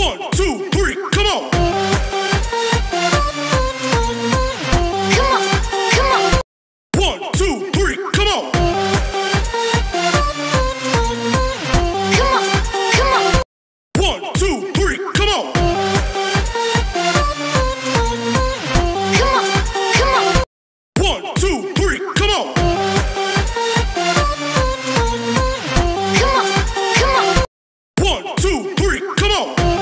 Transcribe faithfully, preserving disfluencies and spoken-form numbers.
One, two, three, come on. Come on, come on. One, two, three, come on. Come on, come on. One, two, three, come on. Come on, come on. One, two, three, come on. Come on, come on. One, two, three, come on.